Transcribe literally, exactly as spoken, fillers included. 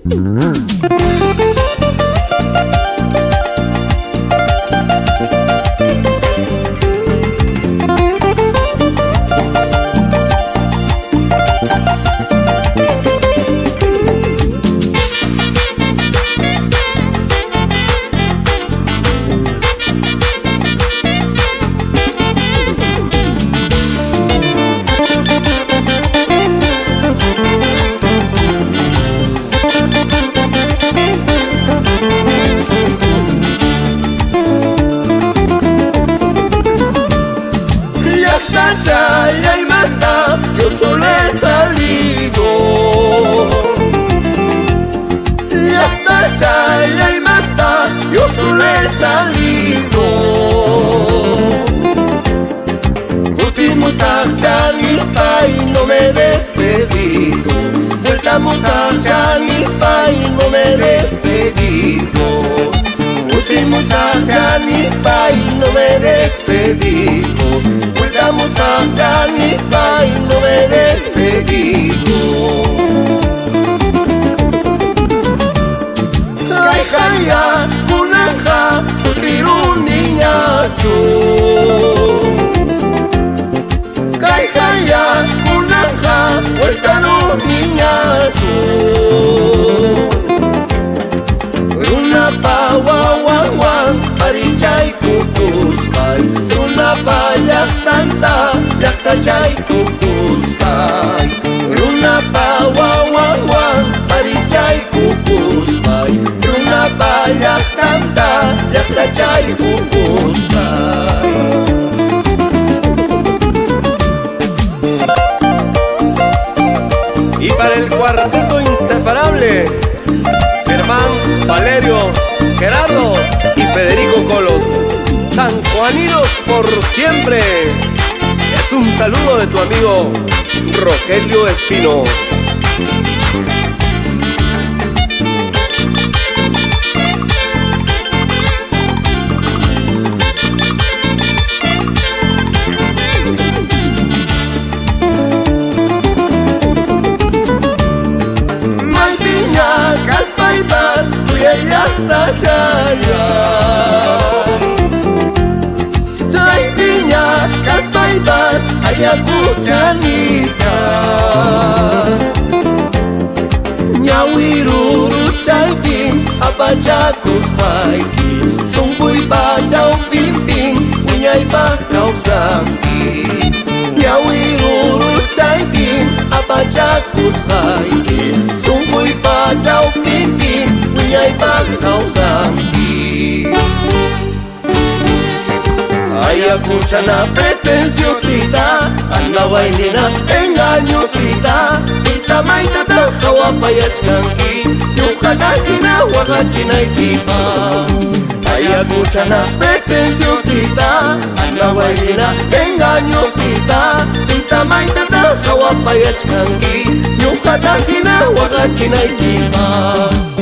Chaya y mata, yo solo he salido. Ya está chaya y mata, yo solo he salido. Últimos a Chanispa y no me he despedido. Voltamos a Chanispa y no me he despedido. Últimos a Chanispa y no me he despedido. Voltamos a Chanispa y no me he despedido. Caijaya, Kunanja, Tutiru niñacho. Caijaya, Kunanja, Vueltano niñacho. Runa pa wawawan, Parisay kukuspay. Runa pa yaktanta, yaktachay kukuspay. Runa pa wawawan, Parisay kukuspay. Runa pa yaktanta, yaktachay kukuspay. Y para el cuarteto inseparable, Germán, Valerio, Gerardo y Federico Colos, sanjuaninos por siempre. Es un saludo de tu amigo Rogelio Espino. Chaya Chay piña, caspaibas, ayacuchanita. Ñawiruru chaypin, apachacus haiki. Sungui pachau pimpin, uñaypa causanki. Ñawiruru chaypin, apachacus haiki. Sungui pachau pimpin, uñaypa causanki. Ayacuchana pretenciosita, anda bailina engañosita. Ita maita tajawa payachkanki, yujanajina wagachina itipa. Ayacuchana pretenciosita, anda bailina engañosita. Ita maita tajawa payachkanki, yujanajina wagachina itipa.